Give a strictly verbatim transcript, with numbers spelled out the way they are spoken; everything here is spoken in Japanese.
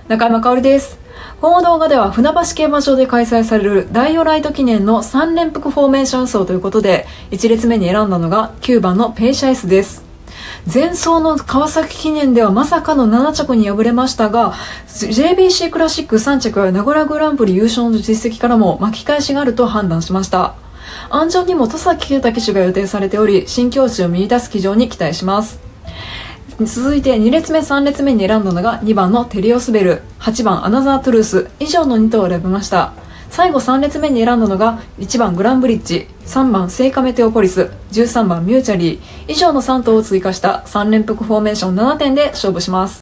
中山香織です。この動画では船橋競馬場で開催されるダイオライト記念のさん連複フォーメーション走ということで、いち列目に選んだのがきゅうばんのペイシャイスです。前走の川崎記念ではまさかのなな着に敗れましたが、 ジェイビーシー クラシックさん着や名古屋グランプリ優勝の実績からも巻き返しがあると判断しました。安城にも戸崎圭太騎手が予定されており、新境地を見出す騎乗に期待します。続いてに列目さん列目に選んだのがにばんのテリオスベル、はちばんアナザートゥルース、以上のに頭を選びました。最後さん列目に選んだのがいちばんグランブリッジ、さんばん聖火メテオポリス、じゅうさんばんミューチャリー、以上のさん頭を追加したさん連複フォーメーションななてんで勝負します。